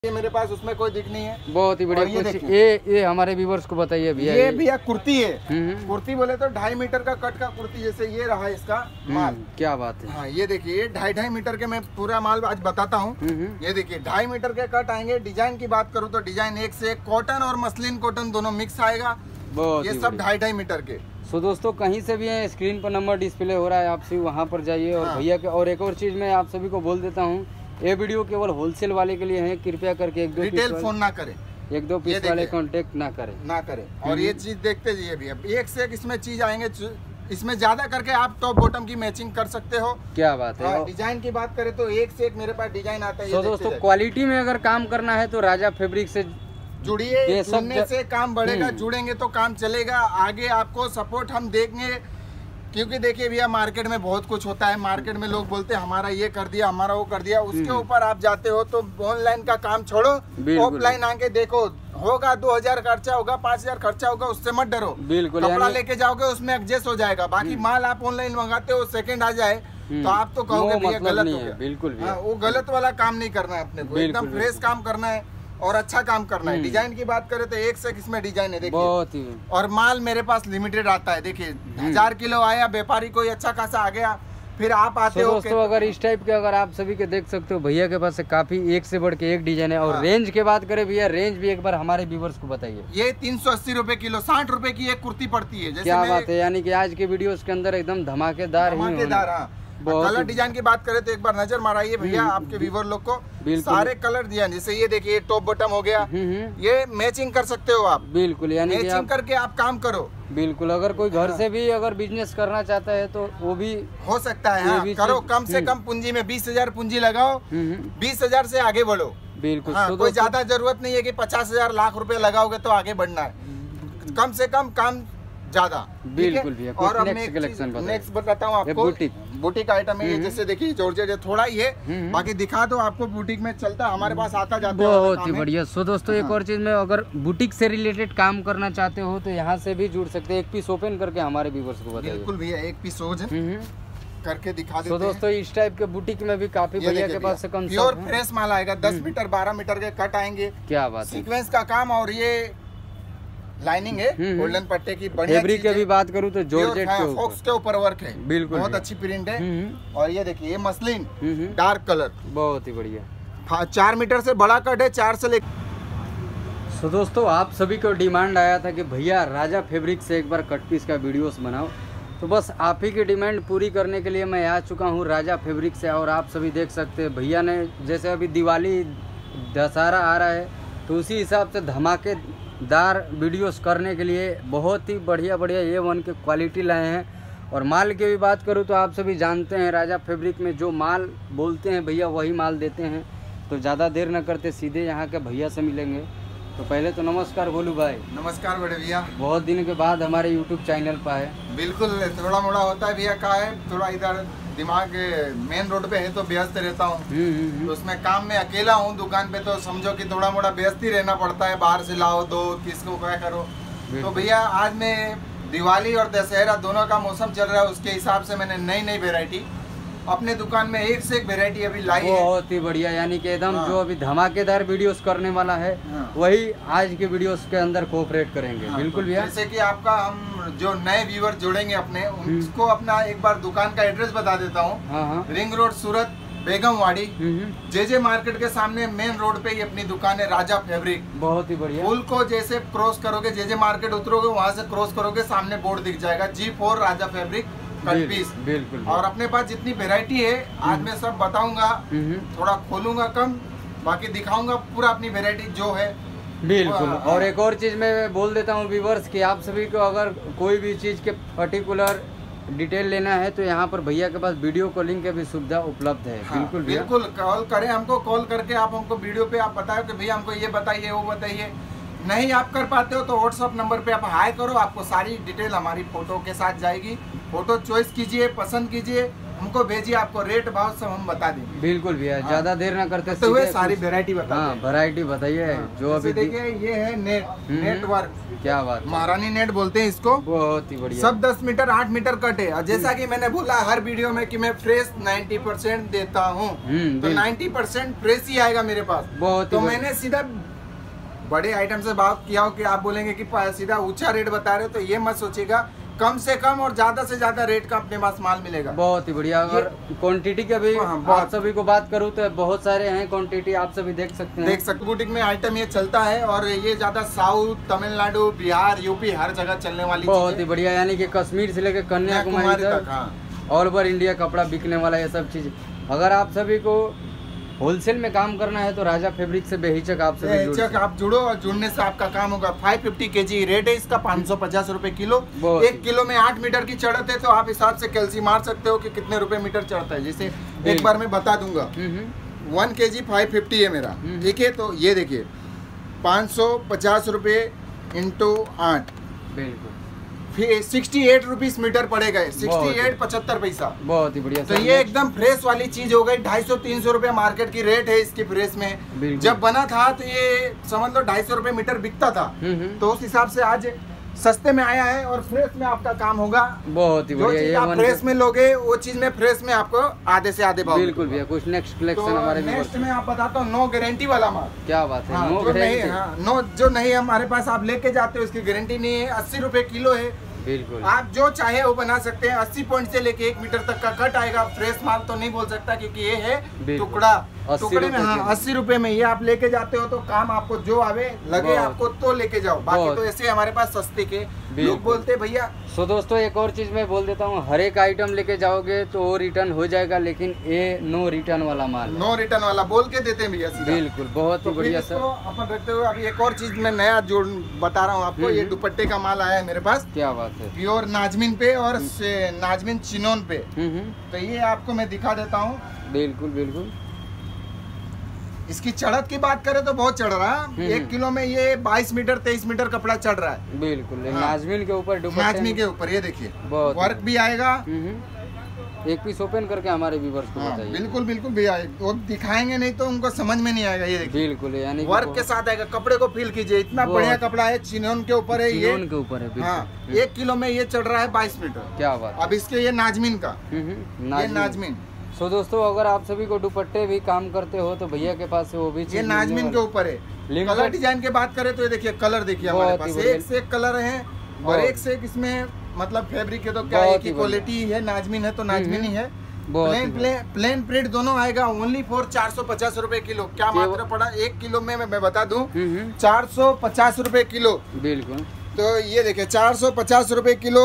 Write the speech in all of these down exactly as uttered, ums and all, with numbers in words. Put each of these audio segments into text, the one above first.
ये मेरे पास उसमें कोई दिख नहीं है। बहुत ही बढ़िया। ये कुछ ये ये हमारे व्यूवर्स को बताइए भैया। ये भैया कुर्ती है। हम्म। कुर्ती बोले तो ढाई मीटर का कट का कुर्ती, जैसे ये रहा इसका माल। क्या बात है। हाँ ये देखिए, ये ढाई ढाई मीटर के मैं पूरा माल आज बताता हूँ। ये देखिए ढाई मीटर के कट आएंगे। डिजाइन की बात करूँ तो डिजाइन एक से एक, कॉटन और मसलिन कॉटन दोनों मिक्स आएगा। ये सब ढाई ढाई मीटर के। सो दोस्तों कहीं से भी है, स्क्रीन पर नंबर डिस्प्ले हो रहा है, आप सभी वहाँ पर जाइए। और भैया के और एक और चीज मैं आप सभी को बोल देता हूँ, ये वीडियो केवल होलसेल वाले के लिए है। कृपया करके एक दो रिटेल फोन ना करें, एक दो पीस वाले कांटेक्ट ना करें ना करें। और ये चीज देखते जाइए भैया, एक से एक इसमें चीज आएंगे। इसमें ज्यादा करके आप टॉप बॉटम की मैचिंग कर सकते हो। क्या बात है। डिजाइन की बात करें तो एक से एक मेरे पास डिजाइन आता है। तो दोस्तों क्वालिटी में अगर काम करना है तो राजा फैब्रिक से जुड़िए। जुड़ने से काम बढ़ेगा, जुड़ेंगे तो काम चलेगा। आगे आपको सपोर्ट हम देंगे, क्योंकि देखिए भैया मार्केट में बहुत कुछ होता है। मार्केट में लोग बोलते हैं हमारा ये कर दिया, हमारा वो कर दिया। उसके ऊपर आप जाते हो तो ऑनलाइन का काम छोड़ो, ऑफलाइन आके देखो। होगा दो हजार खर्चा होगा, पाँच हजार खर्चा होगा, उससे मत डरो। बिल्कुल। कपड़ा लेके जाओगे उसमें एडजस्ट हो जाएगा। बाकी माल आप ऑनलाइन मंगाते हो, सेकंड आ जाए तो आप तो कहोगे भैया गलत हो गया। बिल्कुल वो गलत वाला काम नहीं करना है अपने को, एकदम फ्रेश काम करना है और अच्छा काम करना है। डिजाइन की बात करें तो एक से इसमें डिजाइन है देखिए। बहुत ही। और माल मेरे पास लिमिटेड आता है। देखिए हजार किलो आया, व्यापारी कोई अच्छा खासा आ गया, फिर आप आते हो। दोस्तों अगर इस टाइप के अगर आप सभी के देख सकते हो, भैया के पास काफी एक से बढ़ के एक डिजाइन है। और हाँ। रेंज की बात करें भैया, रेंज भी एक बार हमारे व्यूवर्स को बताइए। ये तीन सौ अस्सी रूपए किलो, साठ रूपए की एक कुर्ती पड़ती है। क्या बात है, यानी कि आज के वीडियो के अंदर एकदम धमाकेदार धमाकेदार। कलर डिजाइन की बात करें तो एक बार नजर माराइए भैया आपके व्यूवर लोग को। सारे कलर दिया, जैसे ये देखिए टॉप बॉटम हो गया, ये मैचिंग कर सकते हो आप। बिल्कुल, यानी मैचिंग आप, करके आप काम करो। बिल्कुल। अगर कोई घर से भी अगर बिजनेस करना चाहता है तो वो भी हो सकता है। हाँ, करो। कम से कम पूंजी में बीस हजार पूंजी लगाओ, बीस हजार से आगे बढ़ो। बिल्कुल। हाँ, कोई ज्यादा जरूरत नहीं है कि पचास हजार लाख रुपए लगाओगे तो आगे बढ़ना है। कम से कम काम ज्यादा। बिल्कुल भैया। और अब नेक्स्ट बताता हूँ आपको, बुटीक बुटीक आइटम है ये। जैसे देखिए जॉर्जेट थोड़ा ही है, बाकी दिखा दो आपको। बुटीक में चलता हमारे पास आता जाता है। बहुत ही बढ़िया। सो दोस्तों एक और चीज में, अगर बुटीक से रिलेटेड काम करना चाहते हो तो यहाँ से भी जुड़ सकते हैं। एक पीस ओपन करके हमारे व्यूअर्स को बताइए। बिल्कुल भैया, एक पीस हो करके दिखा देते हैं। तो दोस्तों इस टाइप के बुटीक में भी काफी भैया के पास से कम प्योर फ्रेश माल आएगा। दस मीटर बारह मीटर के कट आएंगे। क्या बात है। सीक्वेंस का काम, और ये लाइनिंग है गोल्डन पट्टे की। बढ़िया फैब्रिक की भी बात करूं तो जॉर्जेट के ऊपर, फॉक्स के ऊपर वर्क है। बिल्कुल, बहुत अच्छी प्रिंट है। और ये देखिए ये मसलिन डार्क कलर, बहुत ही बढ़िया। चार मीटर से बड़ा कट है, चार से लेकर। सो दोस्तों आप सभी को डिमांड आया था कि भैया राजा फैब्रिक से एक बार कट पीस का वीडियोस बनाओ, तो बस आप ही की डिमांड पूरी करने के लिए मैं आ चुका हूँ राजा फैब्रिक से। और आप सभी देख सकते हैं भैया ने, जैसे अभी दिवाली दशहरा आ रहा है तो उसी हिसाब से धमाके दार वीडियोस करने के लिए बहुत ही बढ़िया बढ़िया ए वन के क्वालिटी लाए हैं। और माल की भी बात करूँ तो आप सभी जानते हैं राजा फैब्रिक में जो माल बोलते हैं भैया वही माल देते हैं। तो ज़्यादा देर न करते सीधे यहाँ के भैया से मिलेंगे। तो पहले तो नमस्कार बोलू भाई। नमस्कार बड़े भैया, बहुत दिन के बाद हमारे यूट्यूब चैनल पर आए। बिल्कुल, थोड़ा मोड़ा होता है भैया, का है थोड़ा इधर दिमाग मेन रोड पे है तो व्यस्त रहता हूँ। तो उसमें काम में अकेला हूँ दुकान पे, तो समझो कि थोड़ा मोड़ा व्यस्त ही रहना पड़ता है। बाहर से लाओ दो, किसको क्या करो। तो भैया आज मैं दिवाली और दशहरा दोनों का मौसम चल रहा है, उसके हिसाब से मैंने नई नई वेरायटी अपने दुकान में एक से एक वेरायटी अभी लाई है। बहुत ही बढ़िया, यानी कि एकदम हाँ। जो अभी धमाकेदार वीडियोस करने वाला है हाँ। वही आज के वीडियोस के अंदर कोऑपरेट करेंगे। हाँ। बिल्कुल भैया। जैसे कि आपका हम जो नए व्यूअर जोड़ेंगे अपने, उनको अपना एक बार दुकान का एड्रेस बता देता हूँ। हाँ। Ring road Surat, Begumwadi, J J market के सामने मेन रोड पे ही अपनी दुकान है राजा फैब्रिक। बहुत ही बढ़िया। पुल को जैसे क्रॉस करोगे, जे जे मार्केट उतरोगे, वहाँ से क्रॉस करोगे, सामने बोर्ड दिख जाएगा G four Raja fabric cut piece. बिल्कुल। और अपने पास जितनी वेरायटी है आज मैं सब बताऊंगा, थोड़ा खोलूंगा कम, बाकी दिखाऊंगा पूरा अपनी वेरायटी जो है। बिल्कुल। और एक और चीज मैं बोल देता हूँ व्यूअर्स कि आप सभी को अगर कोई भी चीज के पर्टिकुलर डिटेल लेना है तो यहाँ पर भैया के पास वीडियो कॉलिंग की भी सुविधा उपलब्ध है। हाँ, बिल्कुल बिल्कुल। कॉल करें हमको, कॉल करके आप हमको वीडियो पे आप बताओ कि भैया हमको ये बताइए वो बताइए। नहीं आप कर पाते हो तो व्हाट्सअप नंबर पे आप हाई करो, आपको सारी डिटेल हमारी फोटो के साथ जाएगी। फोटो चॉइस कीजिए, पसंद कीजिए, हमको भेजिए, आपको रेट भाव सब हम बता देंगे। बिल्कुल भैया, हाँ। ज्यादा देर ना करते तो हुए सीधे सारी कुछ- वैरायटी बता हाँ दें। वैरायटी बताइए हाँ, जो अभी जैसे देखिए ये है नेट, हम्म। नेटवर्क, क्या बात है। महारानी नेट बोलते हैं इसको। बहुत ही बढ़िया। सब दस मीटर आठ मीटर कट है, और जैसा कि मैंने बोला हर वीडियो में कि मैं फ्रेश नब्बे परसेंट देता हूँ, हम्म, तो बिल्कुल। नब्बे परसेंट फ्रेश ही आएगा मेरे पास। बहुत ही तो बढ़िया। मैंने सीधा बड़े आइटम से बात किया हो कि आप बोलेंगे कि सीधा ऊंचा रेट बता रहे हो, तो ये मत सोचिएगा, कम से कम और ज्यादा से ज्यादा रेट का अपने पास माल मिलेगा। बहुत ही बढ़िया। अगर क्वांटिटी के भी हाँ, आप बहुत। सभी को बात करूँ तो बहुत सारे हैं क्वांटिटी, आप सभी देख सकते हैं। देख सकते बुटीक में आइटम ये चलता है, और ये ज्यादा साउथ, तमिलनाडु, बिहार, यूपी हर जगह चलने वाली बहुत चीज़ ही है। बढ़िया, यानी कि कश्मीर से लेकर कन्याकुमारी कन्याकुमारी तक तक, हाँ। ऑल ओवर इंडिया कपड़ा बिकने वाला ये सब चीज। अगर आप सभी को होलसेल में काम करना है तो राजा फैब्रिक से बेहिचक आप सभी जुड़ बेहिचक सकते हैं। आप जुड़ो, और जुड़ने से आपका काम होगा। पाँच सौ पचास केजी रेट है इसका, पाँच सौ पचास रुपए किलो। बहुत एक किलो में आठ मीटर की चढ़त है, तो आप हिसाब से कैलसी मार सकते हो कि कितने रुपए मीटर चढ़ता है। जैसे एक बार मैं बता दूंगा, हम्म, हम्म, वन के जी फाइव फिफ्टी है मेरा, हम्म। ठीक है। तो ये देखिए पाँच सौ पचास रुपये इंटू आठ, बिल्कुल फिर सिक्सटी एट रुपीज मीटर पड़ेगा, सिक्सटी एट पचहत्तर पैसा। बहुत ही बढ़िया। तो सर, ये एकदम फ्रेश वाली चीज हो गई। ढाई सौ तीन सौ रुपये मार्केट की रेट है इसकी फ्रेश में। बिल्कुल। जब बना था तो ये समझ लो ढाई सौ रुपये मीटर बिकता था, हम्म, हम्म, तो उस हिसाब से आज सस्ते में आया है, और फ्रेश में आपका काम होगा। बहुत ही जो बढ़िया। चीज ये आप वन फ्रेश में लोगे वो चीज में फ्रेश में आपको आधे से आधे भाव बिल्कुल मिलेगा। भैया। कुछ नेक्स्ट तो कलेक्शन हमारे भी नेक्स्ट में आप बताता हूँ नो गारंटी वाला माल। क्या बात है। हाँ, नो जो नहीं, guarantee? हाँ, नो जो नहीं हमारे पास आप लेके जाते हो उसकी गारंटी नहीं है। अस्सी रुपए किलो है, बिल्कुल आप जो चाहे वो बना सकते हैं। अस्सी पॉइंट से लेके एक मीटर तक का कट आएगा। फ्रेश माल तो नहीं बोल सकता, क्योंकि ये है बिल्कुल। टुकड़ा। अस्सी टुकड़े में रुपए हाँ किलो। अस्सी रुपए में ये आप लेके जाते हो, तो काम आपको जो आवे लगे बहुत। आपको तो लेके जाओ। बाकी बहुत। तो ऐसे हमारे पास सस्ते के बिल्कुल। लोग बोलते भैया। सो दोस्तों एक और चीज मैं बोल देता हूँ, हर एक आइटम लेके जाओगे तो वो रिटर्न हो जाएगा, लेकिन ये नो रिटर्न वाला माल है। नो रिटर्न वाला बोल के देते हैं भैया सीधा। बिल्कुल बहुत ही तो फिर बढ़िया इसको सर। अपन रखते हुए अभी एक और चीज मैं नया जोड़ बता रहा हूँ आपको। हम्म, ये हम्म। दुपट्टे का माल आया है मेरे पास, क्या बात है। प्योर नाजमीन पे और से नाजमीन चिनोन पे। हम्म, हम्म, तो ये आपको मैं दिखा देता हूँ। बिल्कुल बिल्कुल। इसकी चढ़त की बात करें तो बहुत चढ़ रहा है। हम्म। एक किलो में ये बाईस मीटर तेईस मीटर कपड़ा चढ़ रहा है, बिल्कुल हाँ। नाजमीन के ऊपर दुपट्टे नाजमी के ऊपर। ये देखिए बहुत वर्क भी आएगा। हम्म, हम्म। एक पीस ओपन करके हमारे व्यूअर्स को हाँ, बताइए। बिल्कुल बिल्कुल भैया, वो दिखाएंगे नहीं तो उनको समझ में नहीं आएगा। ये देखिए बिल्कुल यानी कि वर्क बहुत- के साथ आएगा। कपड़े को फील कीजिए, इतना बहुत। बढ़िया कपड़ा है। चिनोन के ऊपर है ये। चिनोन के ऊपर है बिल्कुल। हाँ, एक किलो में ये चढ़ रहा है बाईस मीटर। क्या बात है। अब इसके ये नाजमीन का, हम्म, हम्म, ये नाजमीन। नाजमीन, सो दोस्तों अगर आप सभी को दुपट्टे भी काम करते हो तो भैया के पास से वो भी ये चीज़ नाजमीन मिलने के ऊपर है। लिंक कलर पर- डिजाइन की बात करें तो ये देखिए कलर देखिए हमारे बहुत पास ही बढ़िया। एक से एक कलर है, और बहुत। एक से एक इसमें मतलब फैब्रिक है तो क्या बहुत एक ही ही बढ़िया। क्वालिटी है। नाजमीन है तो नाजमीन ही है। बहुत ही प्लेन प्लेन प्लेन प्रिंट दोनों आएगा। ओनली फॉर चार सौ पचास रुपए किलो। क्या केवल- मात्रा पड़ा एक किलो में, मैं मैं बता दूं, हम्म, हम्म, चार सौ पचास रुपए किलो। बिल्कुल तो ये देखिए चार सौ पचास रुपए किलो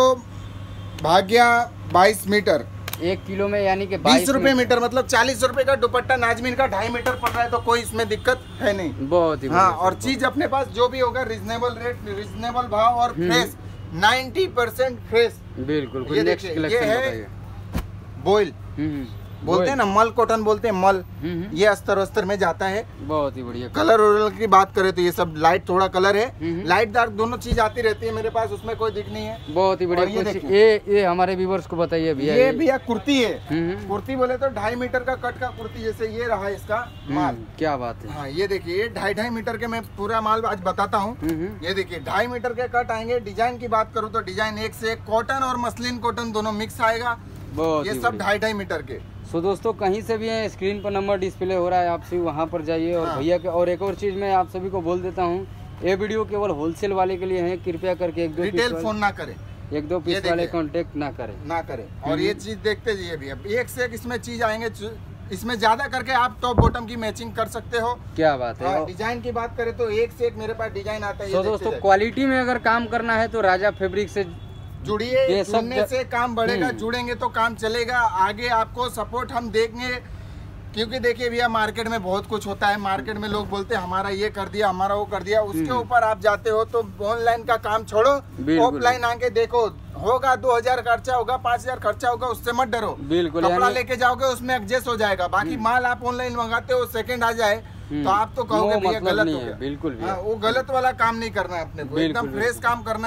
भाग्या बाईस मीटर, एक किलो में यानी कि बीस रुपए मीटर, मतलब चालीस रुपए का दुपट्टा नाजमीन का ढाई मीटर पड़ रहा है, तो कोई इसमें दिक्कत है नहीं। बहुत ही हाँ, बढ़िया और सर, चीज अपने पास जो भी होगा रिजनेबल रेट, रिजनेबल भाव और hmm. Fresh, ninety percent fresh. बिल्कुल। कुछ ये नेक्स्ट देखिए, कलेक्शन ये है- बताइए। बोइल हम्म, हम्म, बोलते हैं ना, मल कॉटन बोलते हैं, मल। हम्म, हम्म, ये अस्तर वस्तर में जाता है। बहुत ही बढ़िया। कलर वलर की बात करें तो ये सब लाइट थोड़ा कलर है, हम्म। लाइट डार्क दोनों चीज आती रहती है मेरे पास, उसमें कोई दिक नहीं है। बहुत ही और ये बढ़िया। कुछ देखिए। ये ये हमारे व्यूअर्स को बताइए भैया। ये भैया कुर्ती है। हम्म, हम्म, कुर्ती बोले तो ढाई मीटर का कट का कुर्ती, जैसे ये रहा इसका माल। हम्म, क्या बात है। हाँ, ये देखिए ये ढाई ढाई मीटर के मैं पूरा माल आज बताता हूँ। हम्म, हम्म, ये देखिए ढाई मीटर के कट आएंगे। डिजाइन की बात करूँ तो डिजाइन एक से एक, कॉटन और मसलिन कॉटन दोनों मिक्स आएगा। बहुत ये ही सब बढ़िया। ढाई ढाई मीटर के। सो दोस्तों कहीं से भी है, स्क्रीन पर नंबर डिस्प्ले हो रहा है, आप सभी वहाँ पर जाइए। और हाँ। भैया के और एक और चीज़ मैं आप सभी को बोल देता हूँ, ये वीडियो केवल होलसेल वाले के लिए है। कृपया करके एक दो पीस रिटेल वाले- फोन ना करें, एक दो ये पीस वाले देखिए। कांटेक्ट ना करें। ना करें। और हम्म। ये चीज देखते जाइए भी, अब एक से एक इसमें चीज आएंगे। इसमें ज्यादा करके आप टॉप बॉटम की मैचिंग कर सकते हो। क्या बात है। और डिजाइन की बात करें तो एक से एक मेरे पास डिजाइन आता है। ये सो देखते दोस्तों जाइए। क्वालिटी में अगर काम करना है तो राजा फैब्रिक से जुड़िए, ये सब जुड़ने ज- से काम बढ़ेगा। हम्म। जुड़ेंगे तो काम चलेगा। आगे आपको सपोर्ट हम देंगे, क्योंकि देखिए भैया मार्केट में बहुत कुछ होता है। मार्केट में लोग बोलते हैं हमारा ये कर दिया, हमारा वो कर दिया। उसके हम्म। ऊपर आप जाते हो तो ऑनलाइन का काम छोड़ो, बिल्कुल। ऑफलाइन आके देखो। होगा दो हजार खर्चा होगा, पाँच हजार खर्चा होगा, उससे मत डरो। बिल्कुल, कपड़ा यानी- लेके जाओगे उसमें एडजस्ट हो जाएगा। बाकी माल आप ऑनलाइन मंगाते हो, सेकंड आ जाए तो आप तो कहोगे वो भैया मतलब गलत नहीं हो है, गया। बिल्कुल भी। हाँ, वो गलत वाला काम नहीं करना है अपने को, बिल्कुल, एकदम फ्रेश काम करना है।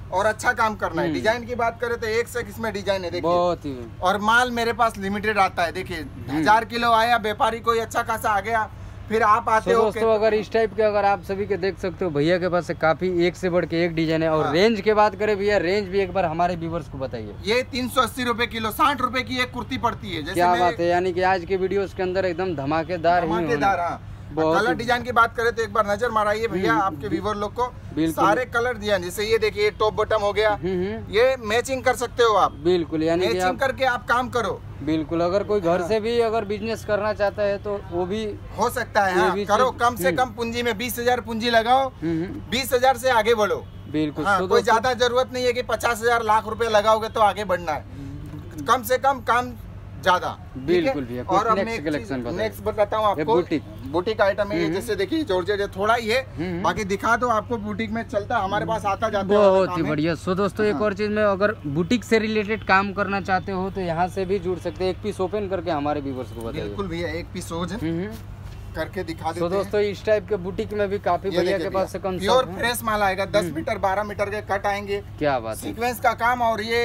और अच्छा काम करना है। हम्म। डिजाइन की बात करें तो एक से एक इसमें डिजाइन है, देखिए। बहुत ही और माल मेरे पास लिमिटेड आता है, देखिए हजार किलो आया, व्यापारी कोई अच्छा खासा आ गया, फिर आप आते तो हो दोस्तों अगर इस टाइप के अगर आप सभी के देख सकते हो, भैया के पास से काफी एक से बढ़ के एक डिजाइन है। और हाँ। रेंज के बात करें भैया, रेंज भी एक बार हमारे व्यूवर्स को बताइए। ये तीन सौ अस्सी रूपए किलो, साठ रूपए की एक कुर्ती पड़ती है। जैसे क्या मेरे- बात है, यानी कि आज के वीडियोस के अंदर एकदम धमाकेदार ही होने- धमाकेदार। हाँ, बहुत कलर ही- डिजाइन की बात करें तो एक बार नजर माराइए भैया आपके व्यूवर लोग को। बिल्कुल। सारे कलर डिजाइन, जैसे ये देखिए टॉप बॉटम हो गया, हम्म, हम्म। ये मैचिंग कर सकते हो आप, बिल्कुल, यानी कि मैचिंग आप करके आप काम करो। बिल्कुल अगर कोई घर से भी अगर बिजनेस करना चाहता है तो वो भी हो सकता है। ये हाँ, भी करो, चीज- कम से हम्म। कम पूंजी में बीस हजार पूंजी लगाओ, हम्म, हम्म। बीस हजार से आगे बढ़ो। बिल्कुल। हाँ, तो कोई दोस्तों- ज्यादा जरूरत नहीं है कि पचास हजार लाख रुपए लगाओगे तो आगे बढ़ना है। कम से कम काम ज्यादा। बिल्कुल भैया, कुछ और अब next मैं एक collection चीज- बताइए। next बताता हूँ ये आपको। बुटीक। बुटीक आइटम है ये, जैसे देखिए जॉर्जेट है, थोड़ा ही है, हम्म। बाकी दिखा दो आपको। बुटीक में चलता है, हमारे पास आता जाता है। बहुत ही बढ़िया। सो दोस्तों एक और चीज में, अगर बुटीक से रिलेटेड काम करना चाहते हो तो यहाँ से भी जुड़ सकते हैं। एक पीस ओपन करके हमारे व्यूवर्स को बताइए। बिल्कुल भैया, एक पीस रोज हम्म। करके दिखा देते तो हैं। दोस्तों इस टाइप के बुटीक में भी काफी ये भैया देखिए के पास से कम प्योर फ्रेश माल आएगा, दस मीटर बारह मीटर के कट आएंगे, क्या बात है। सीक्वेंस का काम। और ये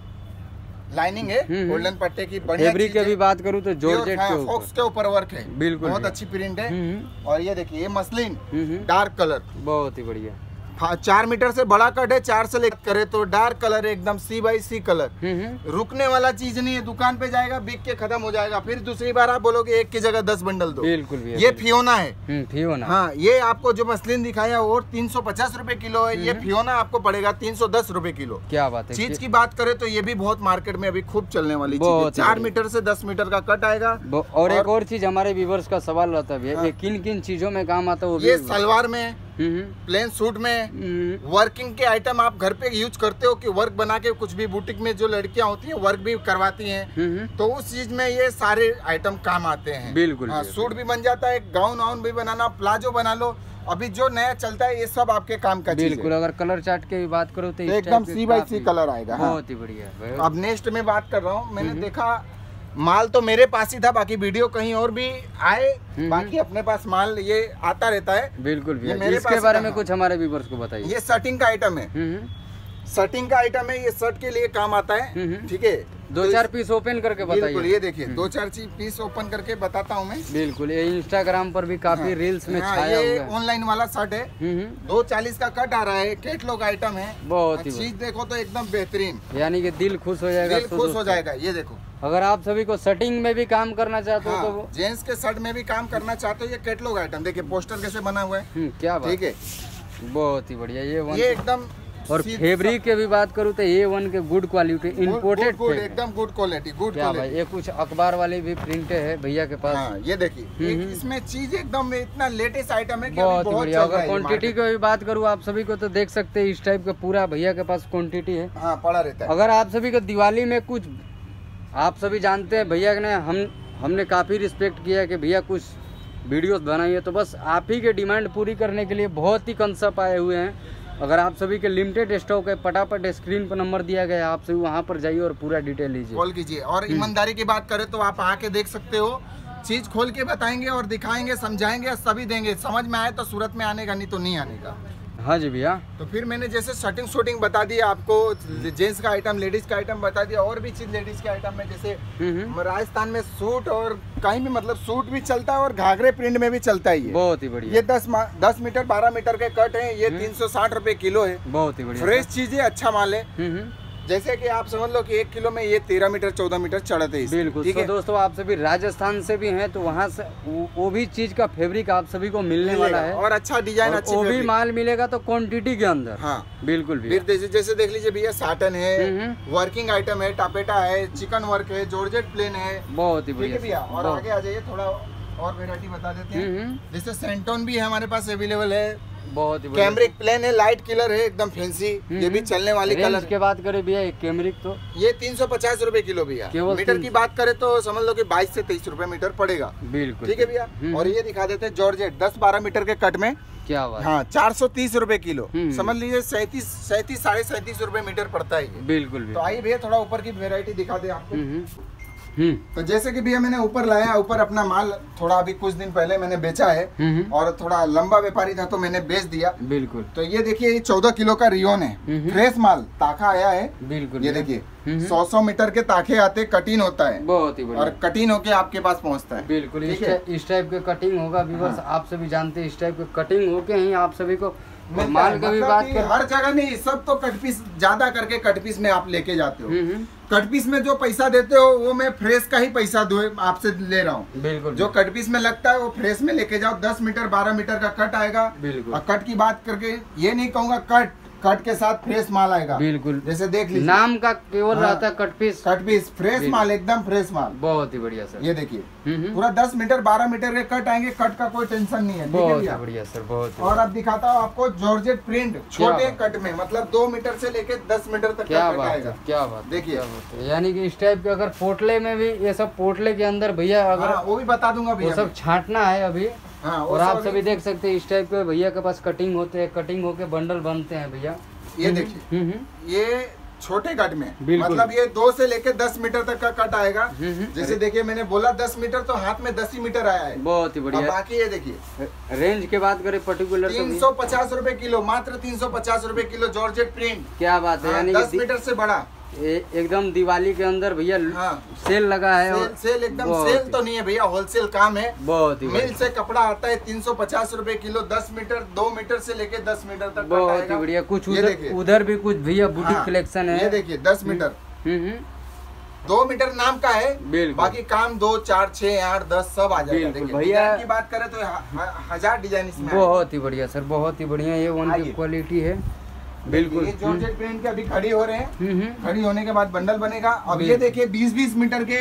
लाइनिंग है हम्म। गोल्डन पट्टे की, बढ़िया फैब्रिक चीज की है। भी बात करूँ तो जॉर्जेट के फोक्स ऊपर के ऊपर वर्क है, बिल्कुल बहुत भैया। अच्छी प्रिंट है। हम्म, और ये देखिए ये मसलिन हम्म, डार्क कलर, बहुत ही बढ़िया। हाँ, चार मीटर से बड़ा कट है, चार से लेकर करे तो डार्क कलर है, एकदम सी बाई सी कलर। हम्म, रुकने वाला चीज नहीं है, दुकान पे जाएगा बिक के खत्म हो जाएगा, फिर दूसरी बार आप बोलोगे एक की जगह दस बंडल दो। बिल्कुल भैया। ये फियोना है। Hmm, Fiona. हाँ, ये आपको जो मसलिन दिखाया और तीन सौ पचास रूपए किलो है, ये फियोना आपको पड़ेगा तीन सौ दस रूपए किलो। क्या बात है। चीज की बात करें तो ये भी बहुत मार्केट में अभी खूब चलने वाली चीज है। बहुत ही चार बढ़िया। मीटर से दस मीटर का कट आएगा। वो- और एक और चीज हमारे व्यूवर्स का सवाल रहता है भैया, ये किन किन चीजों में काम आता है वो भी ये सलवार में, हम्म, प्लेन सूट में, हम्म, वर्किंग के आइटम आप घर पे यूज करते हो कि वर्क बना के, कुछ भी बुटीक में जो लड़कियां होती हैं वर्क भी करवाती हैं, हम्म, तो उस चीज में ये सारे आइटम काम आते हैं। बिल्कुल, हाँ, बिल्कुल। सूट भी बन जाता है, गाउन वाउन भी बनाना, प्लाजो बना लो, अभी जो नया चलता है ये सब आपके काम का चीज बिल्कुल। है। अगर कलर चार्ट की भी बात करो तो इस एकदम टाइप के सी बाई काफी- सी कलर आएगा। हाँ। बहुत ही बढ़िया भैया। अब नेक्स्ट में बात कर रहा हूँ, मैंने देखा माल तो मेरे पास ही था, बाकी वीडियो कहीं और भी आए, बाकी अपने पास माल ये आता रहता है। बिल्कुल ये भैया, मेरे इसके पास बारे का में है। कुछ हमारे व्यूवर्स को बताइए। ये शर्टिंग का आइटम है, हम्म, शर्टिंग का आइटम है, ये शर्ट के लिए काम आता है। हम्म। ठीक है, दो तो चार इस- पीस ओपन करके बिल्कुल, बताइए। ये देखिए दो चार चीज पीस ओपन करके बताता हूँ मैं। बिल्कुल, ये इंस्टाग्राम पर भी काफी रील्स में हाँ, छाया ये हुआ है। ऑनलाइन वाला शर्ट है, हम्म, दो चालीस का कट आ रहा है, कैटलॉग आइटम है। बहुत ही चीज देखो तो एकदम बेहतरीन, यानी कि दिल खुश हो जाएगा। दिल तो खुश हो दोस्तों, जाएगा। ये देखो, अगर आप सभी को सेटिंग में भी काम करना चाहते हो तो हाँ, वो जेंट्स के शर्ट में भी काम करना चाहते हो, ये कैटलॉग आइटम देखिए, पोस्टर कैसे बना हुआ है। हम्म, क्या बात ठीक है, बहुत ही बढ़िया। ये वन ये एकदम और सीध- फैब्रिक की भी बात करूँ तो ये वन के good quality good- imported good- good, fabric. एकदम गुड क्वालिटी, गुड क्या भाई, क्वालिटी। ये कुछ अखबार वाली भी प्रिंट है भैया के पास। हाँ, ये देखिए, एक इसमें चीज एकदम इतना लेटेस्ट आइटम है कि अभी बहुत ही बहुत बढ़िया। चल रहा अगर है ये क्वांटिटी market। की भी बात करूँ आप सभी को तो देख सकते हैं इस टाइप का पूरा भैया के पास क्वांटिटी है। हाँ, पड़ा रहता है। अगर आप सभी को दिवाली में कुछ, आप सभी जानते हैं भैया ने हम हमने काफ़ी रिस्पेक्ट किया है कि भैया कुछ वीडियोस बनाइए, तो बस आप ही के डिमांड पूरी करने के लिए बहुत ही कंसेप्ट आए हुए हैं। अगर आप सभी के लिमिटेड स्टॉक है, फटाफट स्क्रीन पर नंबर दिया गया है, आप सभी वहाँ पर जाइए और पूरा डिटेल लीजिए। कॉल कीजिए। और ईमानदारी की बात करें तो आप आके देख सकते हो, चीज खोल के बताएंगे और दिखाएंगे, समझाएंगे, सभी देंगे। समझ में आए तो सूरत में आने का, नहीं तो नहीं आने का। हाँ जी भैया। तो फिर मैंने जैसे शर्टिंग शूटिंग बता दी आपको, जेंट्स का आइटम, लेडीज का आइटम बता दिया, और भी चीज लेडीज के आइटम में जैसे हम्म, राजस्थान में सूट, और कहीं भी मतलब सूट भी चलता है और घाघरे प्रिंट में भी चलता है। ये बहुत ही बढ़िया। ये दस दस मीटर बारह मीटर के कट है, ये तीन सौ साठ रुपए किलो है। बहुत ही बढ़िया। फ्रेश चीज है, अच्छा माल है। हम्म, जैसे कि आप समझ लो कि एक किलो में ये तेरह मीटर चौदह मीटर चढ़ते हैं। बिल्कुल। ठीक तो है, दोस्तों आप सभी राजस्थान से भी हैं तो वहाँ से वो, वो भी चीज का फैब्रिक आप सभी को मिलने वाला है, और अच्छा डिजाइन, और अच्छी वो भी फैब्रिक। माल मिलेगा तो क्वांटिटी के अंदर। हाँ, बिल्कुल भी। फिर जैसे जैसे देख लीजिए भैया, साटन है, हम्म। वर्किंग आइटम है, टापेटा है, चिकन वर्क है, जॉर्जेट प्लेन है। बहुत ही ठीक है बढ़िया भैया। और बहुत- आगे आ जाइए, थोड़ा और वेरायटी बता देते हैं। हम्म, जैसे सेंटोन भी है हमारे पास अवेलेबल है, बहुत ही बढ़िया। कैमरिक प्लेन है, लाइट कलर है, एकदम फैंसी, ये भी चलने वाली रेंज कलर। के बात करें भैया, एक कैमरिक तो ये तीन सौ पचास रूपए किलो भैया। केवल मीटर तीन की सौ। बात करें तो समझ लो कि बाईस से तेईस रूपए मीटर पड़ेगा। बिल्कुल। ठीक है भैया। हम्म। और ये दिखा देते हैं जॉर्जेट, दस बारह मीटर के कट में। क्या बात। हाँ, चार सौ तीस रूपए किलो, हम्म। समझ लीजिए सैंतीस सैंतीस साढ़े सैंतीस रूपए मीटर पड़ता है ये। बिल्कुल भी। तो आइए भैया थोड़ा ऊपर की वेरायटी दिखा दे आपको। हम्म, तो जैसे कि भैया मैंने ऊपर लाया, ऊपर अपना माल थोड़ा अभी कुछ दिन पहले मैंने बेचा है और थोड़ा लंबा व्यापारी था तो मैंने बेच दिया। बिल्कुल। तो ये देखिए ये चौदह किलो का रियोन है, फ्रेश माल ताखा आया है। बिल्कुल। ये देखिए सौ सौ मीटर के ताखे आते, कटिंग होता है, बहुत ही बढ़िया, और कटिंग होके आपके पास पहुंचता है। बिल्कुल इस टाइप के कटिंग होगा व्यूअर्स। आप सभी जानते हैं इस टाइप के कटिंग होके ही आप सभी को माल का भी बात कर, हर जगह नहीं, सब तो कट पीस ज्यादा करके कट पीस में आप लेके जाते हो। कट पीस में जो पैसा देते हो वो मैं फ्रेश का ही पैसा दो आपसे ले रहा हूँ। बिल्कुल। जो कट पीस में लगता है वो फ्रेश में लेके जाओ। दस मीटर बारह मीटर का कट आएगा। बिल्कुल। और कट की बात करके ये नहीं कहूँगा कट कट के साथ फ्रेश माल आएगा। बिल्कुल। जैसे देख लीजिए नाम का केवल हाँ, रहता है cut piece. Cut piece fresh माल, एकदम फ्रेश माल, बहुत ही बढ़िया सर। ये देखिए पूरा दस मीटर बारह मीटर के कट आएंगे, कट का कोई टेंशन नहीं है। बहुत ही बढ़िया सर, बहुत। और अब दिखाता हूँ आपको जॉर्जेट प्रिंट छोटे कट में, मतलब दो मीटर से लेके दस मीटर तक क्या कट आएगा। क्या बात देखिए, यानी कि इस टाइप के अगर पोटले में भी ये सब पोटले के अंदर भैया अगर हाँ, वो भी बता दूंगा भैया, वो सब छांटना है अभी। हाँ, और आप सभी देख सकते हैं इस टाइप के भैया के पास कटिंग होते हैं, कटिंग होके बंडल बनते हैं भैया। ये देखिए ये छोटे कट में, बिल्कुल। मतलब ये दो से लेके दस मीटर तक का कट आएगा। जैसे देखिए मैंने बोला दस मीटर, तो हाथ में दस ही मीटर आया है। बहुत ही बढ़िया। बाकी ये देखिए रेंज की बात करें पर्टिकुलर तीन सौ पचास रूपए किलो, मात्र तीन सौ पचास रूपए किलो जॉर्जेट प्रिंट। क्या बात है, यानी दस मीटर से बड़ा एकदम दिवाली के अंदर भैया हाँ, सेल लगा है। सेल, सेल एकदम सेल तो नहीं है भैया, होलसेल काम है। बहुत ही मिल से कपड़ा आता है तीन सौ पचास रूपए किलो, दस मीटर दो मीटर से लेके दस मीटर तक। बहुत ही बढ़िया। कुछ उधर उधर भी कुछ भैया बुटीक कलेक्शन है। ये देखिए दस मीटर दो मीटर नाम का है, बाकी काम दो चार छह आठ दस सब आ जाएगा। भैया की बात करें तो हजार डिजाइन इसमें। बहुत ही बढ़िया सर, बहुत ही बढ़िया। ये वन की क्वालिटी है। बिल्कुल। ये जॉर्जेट प्रिंट के अभी खड़ी हो रहे हैं, खड़ी होने के बाद बंडल बनेगा। अब ये देखिए बीस बीस मीटर के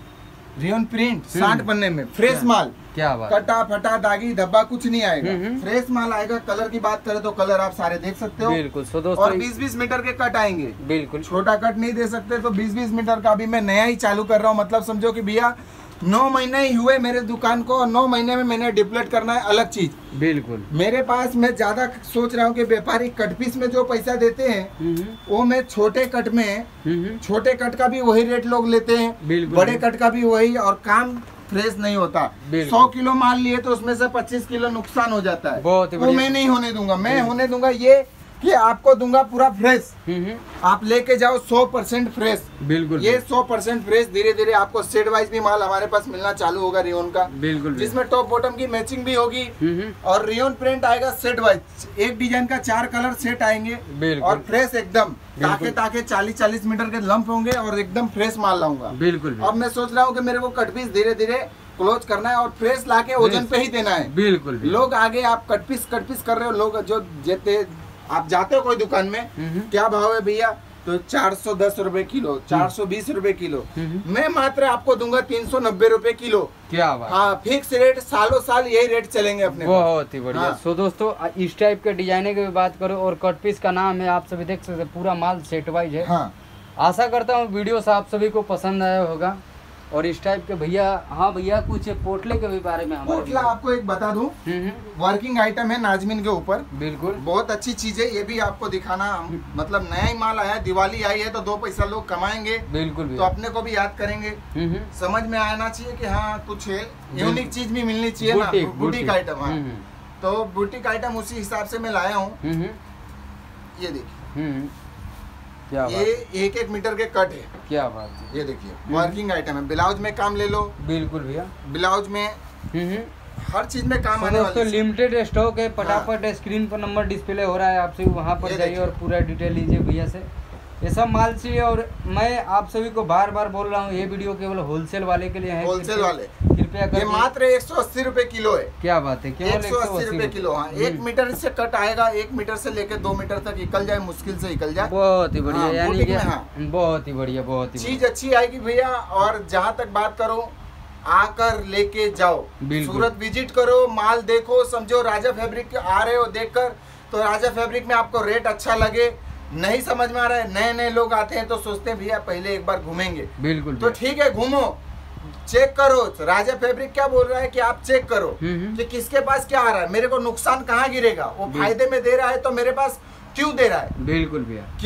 रियोन प्रिंट साठ पन्ने में, फ्रेश माल। क्या बात, कटा फटा दागी धब्बा कुछ नहीं आएगा, फ्रेश माल आएगा। कलर की बात करें तो कलर आप सारे देख सकते हो। बिल्कुल। सो दोस्तों और बीस बीस मीटर के कट आएंगे। बिल्कुल। छोटा कट नहीं दे सकते, तो बीस बीस मीटर का अभी मैं नया ही चालू कर रहा हूँ। मतलब समझो कि भैया नौ महीने ही हुए मेरे दुकान को, और नौ महीने में मैंने डिप्लेट करना है अलग चीज। बिल्कुल। मेरे पास मैं ज्यादा सोच रहा हूँ कि व्यापारी कट पीस में जो पैसा देते हैं वो मैं छोटे कट में, छोटे कट का भी वही रेट लोग लेते हैं, बड़े कट का भी वही, और काम फ्रेश नहीं होता। सौ किलो माल लिए तो उसमें से पच्चीस किलो नुकसान हो जाता है। बहुत वो मैं नहीं होने दूंगा। मैं होने दूंगा ये कि आपको दूंगा पूरा फ्रेश, आप लेके जाओ सौ परसेंट फ्रेश। बिल्कुल। ये सौ परसेंट फ्रेश। धीरे धीरे आपको सेट वाइज भी माल हमारे पास मिलना चालू होगा रियोन का। बिल्कुल। जिसमें टॉप बॉटम की मैचिंग भी होगी, और रियोन प्रिंट आएगा सेट वाइज। एक डिजाइन का चार कलर सेट आएंगे, और फ्रेश एकदम ताके ताके चालीस चालीस मीटर के लंप होंगे, और एकदम फ्रेश माल लाऊंगा। बिल्कुल। अब मैं सोच रहा हूँ कि मेरे को कट पीस धीरे धीरे क्लोज करना है और फ्रेश लाके वजन पे ही देना है। बिल्कुल। लोग आगे आप कट पीस कट पीस कर रहे हो, लोग जो जेते आप जाते हो कोई दुकान में, क्या भाव है भैया, तो चार सौ दस रुपए किलो, चार सौ बीस रुपए किलो। मैं मात्र आपको दूंगा तीन सौ नब्बे रुपए किलो। क्या बात। हाँ, फिक्स रेट, सालों साल यही रेट चलेंगे अपने। बहुत ही बढ़िया। हाँ। सो दोस्तों इस टाइप के डिजाइने की भी बात करो, और कट पीस का नाम है, आप सभी देख सकते हैं, पूरा माल सेट वाइज है। हाँ। आशा करता हूँ वीडियो से आप सभी को पसंद आया होगा। और इस टाइप के भैया, हाँ भैया कुछ पोटले के भी बारे में, पोटला आपको एक बता दूं, वर्किंग आइटम है नाजमीन के ऊपर। बिल्कुल। बहुत अच्छी चीज है, ये भी आपको दिखाना, मतलब नया ही माल आया, दिवाली आई है तो दो पैसा लोग कमाएंगे। बिल्कुल। तो अपने को भी याद करेंगे, समझ में आना चाहिए कि हाँ कुछ है, यूनिक चीज भी मिलनी चाहिए ना, बुटीक आइटम। हाँ, तो बुटीक आइटम उसी हिसाब से मैं लाया हूँ। ये देखिए, ये एक एक मीटर के कट है। क्या बात है। ये देखिए वर्किंग आइटम है, ब्लाउज में काम ले लो। बिल्कुल भैया, ब्लाउज में हर चीज में काम आने वाली। लिमिटेड स्टॉक है, फटाफट स्क्रीन पर नंबर डिस्प्ले हो रहा है, आपसे वहां पर जाइए और पूरा डिटेल लीजिए भैया से। ये सब माल चाहिए। और मैं आप सभी को बार बार बोल रहा हूँ, ये वीडियो केवल होलसेल वाले के लिए है। होलसेल वाले कृपया कर, ये मात्र एक सौ अस्सी रुपए किलो है। क्या बात है, केवल एक सौ अस्सी रुपए किलो। हाँ, एक मीटर से कट आएगा, एक मीटर से लेके दो मीटर तक निकल जाए, मुश्किल से निकल जाए। बहुत ही बढ़िया। यानी कि हाँ, बहुत ही बढ़िया, बहुत ही चीज अच्छी आएगी भैया। और जहाँ तक बात करो, आकर लेके जाओ, सूरत विजिट करो, माल देखो, समझो राजा फैब्रिक आ रहे हो देखकर, तो राजा फैब्रिक में आपको रेट अच्छा लगे। नहीं समझ में आ रहा है, नए नए लोग आते हैं तो सोचते हैं भैया पहले एक बार घूमेंगे। बिल्कुल। तो ठीक है, घूमो, चेक करो। राजा फैब्रिक क्या बोल रहा है कि आप चेक करो कि किसके पास क्या आ रहा है, मेरे को नुकसान कहाँ गिरेगा। वो फायदे में दे रहा है तो मेरे पास क्यों दे रहा है। बिल्कुल भैया, क्यों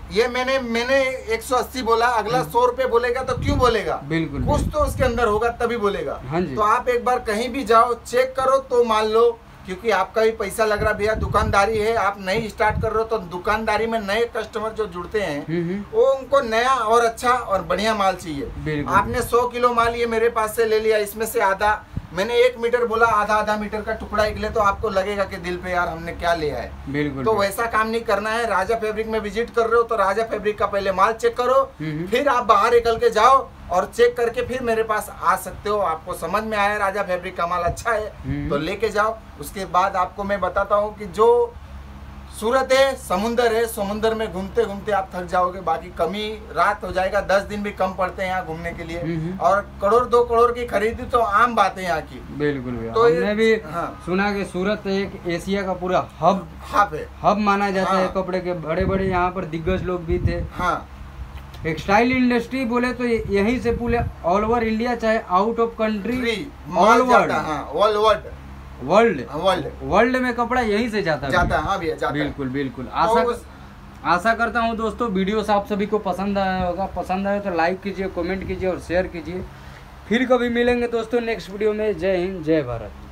ये मैंने मैंने एक सौ अस्सी बोला, अगला सौ रुपए बोलेगा तो क्यों बोलेगा? बिल्कुल कुछ तो उसके अंदर होगा तभी बोलेगा। हाँ जी। तो आप एक बार कहीं भी जाओ, चेक करो तो मान लो, क्योंकि आपका भी पैसा लग रहा भैया, दुकानदारी है, आप नई स्टार्ट कर रहे हो तो दुकानदारी में नए कस्टमर जो जुड़ते हैं वो उनको नया और अच्छा और बढ़िया माल चाहिए। आपने सौ किलो माल ये मेरे पास से ले लिया, इसमें से आधा मैंने एक मीटर बोला, आधा आधा मीटर का टुकड़ा निकले तो आपको लगेगा कि दिल पे यार हमने क्या लिया है। बिल्कुल। तो वैसा काम नहीं करना है। राजा फैब्रिक में विजिट कर रहे हो तो राजा फैब्रिक का पहले माल चेक करो, फिर आप बाहर निकल के जाओ और चेक करके फिर मेरे पास आ सकते हो। आपको समझ में आया राजा फैब्रिक का माल अच्छा है तो लेके जाओ। उसके बाद आपको मैं बताता हूँ कि जो सूरत है समुंदर है, समुंदर में घूमते घूमते आप थक जाओगे, बाकी कमी रात हो जाएगा, दस दिन भी कम पड़ते हैं यहाँ घूमने के लिए। और करोड़ दो करोड़ की खरीदी तो आम बात है यहाँ की। बिल्कुल भैया। तो हमने भी हाँ। सुना कि सूरत एक एशिया का पूरा हब हब है, हब माना जाता हाँ। है कपड़े के। बड़े बड़े यहाँ पर दिग्गज लोग भी थे। हाँ। टेक्सटाइल इंडस्ट्री बोले तो यहीं से पूरे ऑल ओवर इंडिया चाहे out of country, all world, all world world world world में कपड़ा यहीं से जाता है। जाता है हाँ भैया, जाता है। बिल्कुल बिल्कुल। आशा उस... आशा करता हूँ दोस्तों वीडियोस आप सभी को पसंद आया होगा। पसंद आया तो लाइक कीजिए, कमेंट कीजिए और शेयर कीजिए। फिर कभी मिलेंगे दोस्तों नेक्स्ट वीडियो में। जय हिंद, जय भारत।